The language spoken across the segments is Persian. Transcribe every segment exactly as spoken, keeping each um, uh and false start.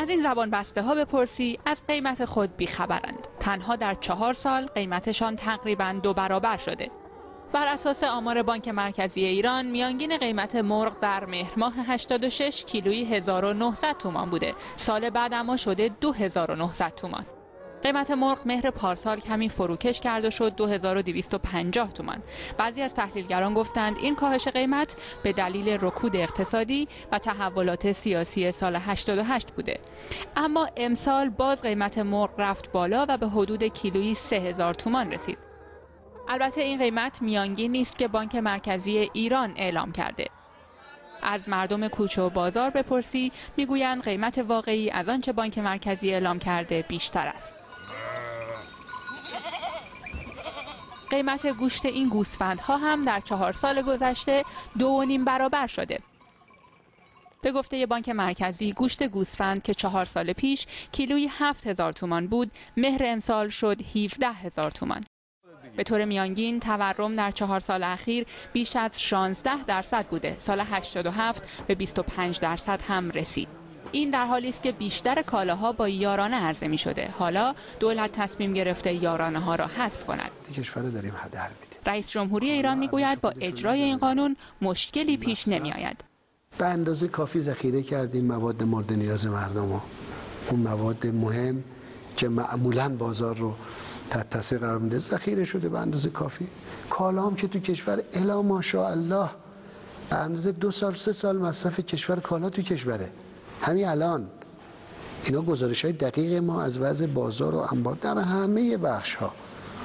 از این زبان بسته ها بپرسی از قیمت خود بیخبرند. تنها در چهار سال قیمتشان تقریباً دو برابر شده. بر اساس آمار بانک مرکزی ایران میانگین قیمت مرغ در مهر ماه هشتاد و شش کیلویی هزار و نهصد تومان بوده. سال بعد اما شده دو هزار و نهصد تومان. قیمت مرغ مهر پارسال کمی فروکش کرد و شد دو هزار و دویست و پنجاه تومان. بعضی از تحلیلگران گفتند این کاهش قیمت به دلیل رکود اقتصادی و تحولات سیاسی سال هشتاد و هشت بوده. اما امسال باز قیمت مرغ رفت بالا و به حدود کیلویی سه هزار تومان رسید. البته این قیمت میانگین نیست که بانک مرکزی ایران اعلام کرده. از مردم کوچه و بازار بپرسی میگویند قیمت واقعی از آنچه بانک مرکزی اعلام کرده بیشتر است. قیمت گوشت این گوسفندها هم در چهار سال گذشته دو و نیم برابر شده. به گفته بانک مرکزی گوشت گوسفند که چهار سال پیش کیلویی هفت هزار تومان بود، مهر امسال شد هفده هزار تومان. به طور میانگین تورم در چهار سال اخیر بیش از شانزده درصد بوده. سال هشتاد و هفت به بیست و پنج درصد هم رسید. این در حالی است که بیشتر کالاها با یارانه عرضه می شده. حالا دولت تصمیم گرفته یارانه ها را حذف کند. کشور داریم هدر میدیم. رئیس جمهوری ایران میگوید با اجرای این قانون مشکلی پیش نمی آید. به اندازه کافی ذخیره کردیم مواد مورد نیاز مردم ها. اون مواد مهم که معمولاً بازار رو تحت تاثیر قرار میده ذخیره شده به اندازه کافی. کالا هم که تو کشور الا ماشاءالله به اندازه دو سال سه سال مصرف کشور کالا تو کشوره. همین الان اینا گزارش های دقیق ما از وضع بازار و انبار در همه بخش ها.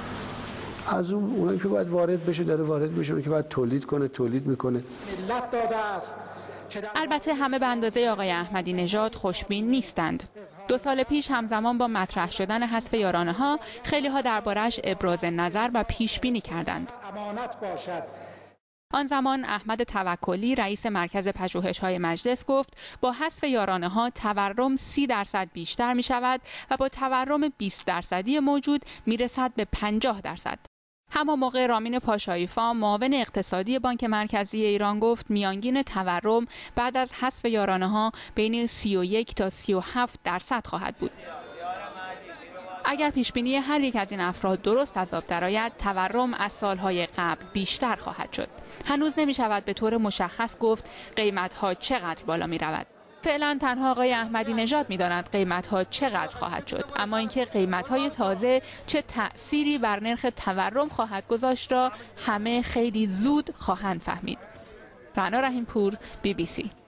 از اون اونایی که باید وارد بشه داره وارد میشه، اونایی که باید تولید کنه تولید میکنه. ملت داده است. البته همه به اندازه آقای احمدی نژاد خوشبین نیستند. دو سال پیش همزمان با مطرح شدن حذف یارانه ها خیلی ها دربارش ابراز نظر و پیش بینی کردند. امانت باشد. آن زمان احمد توکلی رئیس مرکز پژوهش‌های مجلس گفت با حذف یارانه ها تورم سی درصد بیشتر می شود و با تورم بیست درصدی موجود می رسد به پنجاه درصد. همان موقع رامین پاشایی‌فام معاون اقتصادی بانک مرکزی ایران گفت میانگین تورم بعد از حذف یارانه ها بین سی و یک تا سی و هفت درصد خواهد بود. اگر پیشبینی هر یک از این افراد درست از آب درآید، تورم از سالهای قبل بیشتر خواهد شد. هنوز نمی شود به طور مشخص گفت قیمت‌ها چقدر بالا می رود. فعلا تنها آقای احمدی نژاد می‌داند قیمت‌ها چقدر خواهد شد، اما اینکه قیمت‌های تازه چه تأثیری بر نرخ تورم خواهد گذاشت را همه خیلی زود خواهند فهمید. رعنا رحیم‌پور، بی بی سی.